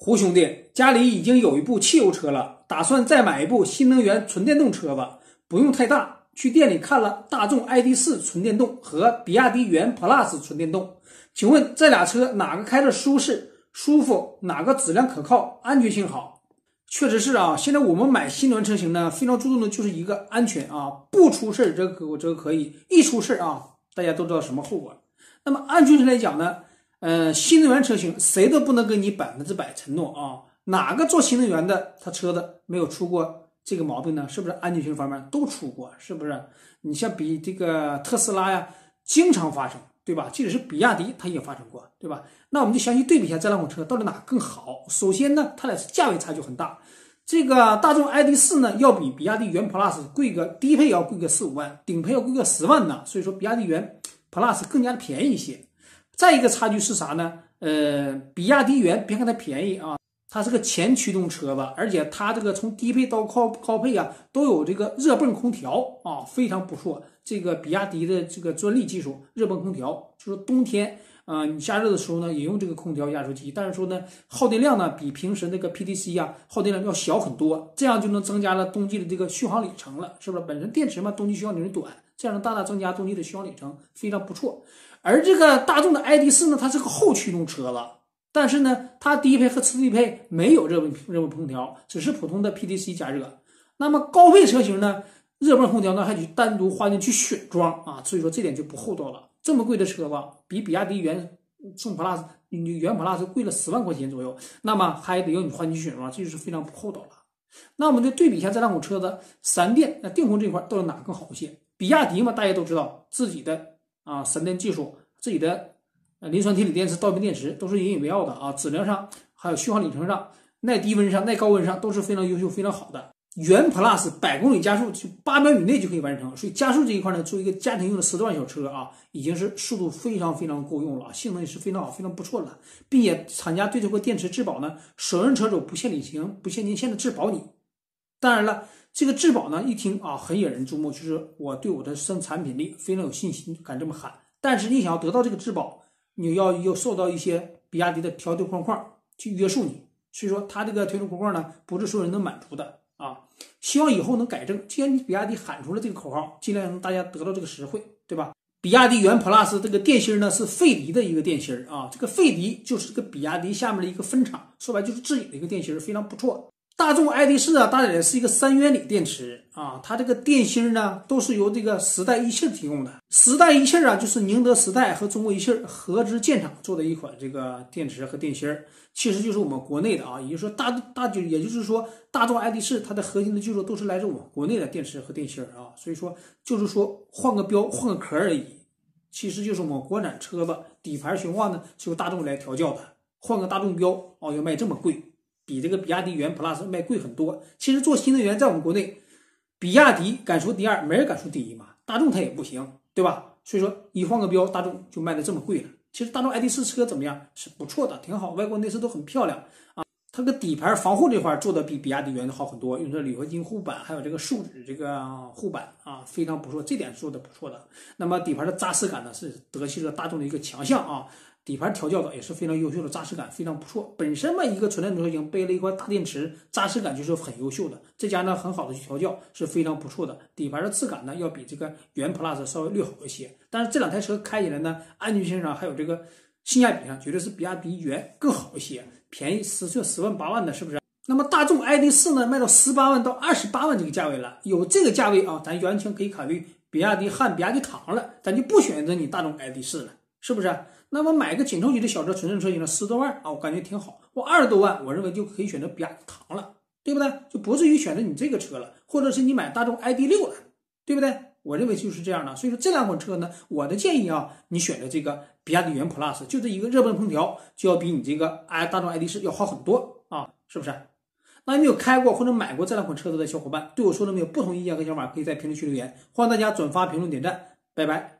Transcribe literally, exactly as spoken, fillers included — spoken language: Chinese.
胡兄弟，家里已经有一部汽油车了，打算再买一部新能源纯电动车吧，不用太大。去店里看了大众 I D 四 纯电动和比亚迪元 Plus 纯电动，请问这俩车哪个开着舒适、舒服，哪个质量可靠，安全性好？确实是啊，现在我们买新能源车型呢，非常注重的就是一个安全啊，不出事这个这个可以，一出事啊，大家都知道什么后果。那么安全性来讲呢？呃，新能源车型谁都不能给你百分之百承诺啊！哪个做新能源的，他车子没有出过这个毛病呢？是不是安全性方面都出过？是不是？你像比这个特斯拉呀，经常发生，对吧？即使是比亚迪，它也发生过，对吧？那我们就详细对比一下这两款车到底哪更好。首先呢，它俩是价位差距很大。这个大众 I D 四 呢，要比比亚迪元 Plus 贵个低配要贵个四五万，顶配要贵个十万呢。所以说，比亚迪元 Plus 更加的便宜一些。再一个差距是啥呢？呃，比亚迪元别看它便宜啊，它是个前驱动车吧，而且它这个从低配到高高配啊，都有这个热泵空调啊，非常不错。这个比亚迪的这个专利技术，热泵空调，就是冬天啊、呃，你加热的时候呢，也用这个空调压缩机，但是说呢，耗电量呢比平时那个 P T C 啊耗电量要小很多，这样就能增加了冬季的这个续航里程了，是不是？本身电池嘛，冬季续航里程短，这样能大大增加冬季的续航里程，非常不错。而这个大众的 I D 四 呢，它是个后驱动车了，但是呢，它低配和次低配没有热泵热泵空调，只是普通的 P T C 加热。那么高配车型呢，热泵空调呢还得单独花进去选装啊，所以说这点就不厚道了。这么贵的车吧，比比亚迪元宋 Plus 元 Plus 贵了十万块钱左右，那么还得要你换进去选装，这就是非常不厚道了。那我们就对比一下这两款车的闪电那电控这块到底哪更好一些？比亚迪嘛，大家都知道自己的。啊，闪电技术，自己的呃磷酸铁锂电池、刀片电池都是引以为傲的啊，质量上还有续航里程上、耐低温上、耐高温上都是非常优秀、非常好的。元 Plus 百公里加速就八秒以内就可以完成，所以加速这一块呢，作为一个家庭用的十多万小车啊，已经是速度非常非常够用了，性能也是非常好、非常不错了，并且厂家对这块电池质保呢，首任车主不限里程、不限年限的质保你。当然了。这个质保呢，一听啊，很引人注目，就是我对我的生产品力非常有信心，敢这么喊。但是你想要得到这个质保，你要要受到一些比亚迪的条条框框去约束你，所以说它这个条条框框呢，不是所有人能满足的啊。希望以后能改正。既然你比亚迪喊出了这个口号，尽量让大家得到这个实惠，对吧？比亚迪元 Plus 这个电芯呢是费迪的一个电芯啊，这个费迪就是这个比亚迪下面的一个分厂，说白就是自己的一个电芯，非常不错。大众 I D 四 啊，搭载的是一个三元锂电池啊，它这个电芯呢都是由这个时代一汽提供的。时代一汽啊，就是宁德时代和中国一汽合资建厂做的一款这个电池和电芯，其实就是我们国内的啊，也就是说大大就也就是说大众 I D 四 它的核心的技术都是来自我们国内的电池和电芯啊，所以说就是说换个标换个壳而已，其实就是我们国产车子底盘悬挂呢是由大众来调教的，换个大众标哦要卖这么贵。比这个比亚迪元 Plus 卖贵很多。其实做新能源在我们国内，比亚迪敢说第二，没人敢说第一嘛。大众它也不行，对吧？所以说一换个标，大众就卖的这么贵了。其实大众 I D 四 车怎么样？是不错的，挺好，外观内饰都很漂亮啊。它个底盘防护这块做的比比亚迪元好很多，用这铝合金护板，还有这个树脂这个护板啊，非常不错，这点做的不错的。那么底盘的扎实感呢，是德系车大众的一个强项啊。底盘调教的也是非常优秀的，扎实感非常不错。本身嘛，一个纯电动车型背了一块大电池，扎实感就是很优秀的。这家呢很好的去调教是非常不错的。底盘的质感呢要比这个元 Plus 稍微略好一些，但是这两台车开起来呢，安全性上还有这个性价比上，绝对是比亚迪元更好一些，便宜十这十万八万的，是不是？那么大众 I D 四 呢，卖到十八万到二十八万这个价位了，有这个价位啊，咱完全可以考虑比亚迪汉、比亚迪唐了，咱就不选择你大众 I D 四 了，是不是？那么买个紧凑级的小车纯电车型的十多万啊，我感觉挺好。我二十多万，我认为就可以选择比亚迪唐了，对不对？就不至于选择你这个车了，或者是你买大众 I D 六了，对不对？我认为就是这样的。所以说这两款车呢，我的建议啊，你选择这个比亚迪元 Plus， 就这一个热泵空调就要比你这个哎大众 I D 四 要好很多啊，是不是？那没有开过或者买过这两款车子的小伙伴，对我说的没有不同意见和想法，可以在评论区留言，欢迎大家转发、评论、点赞，拜拜。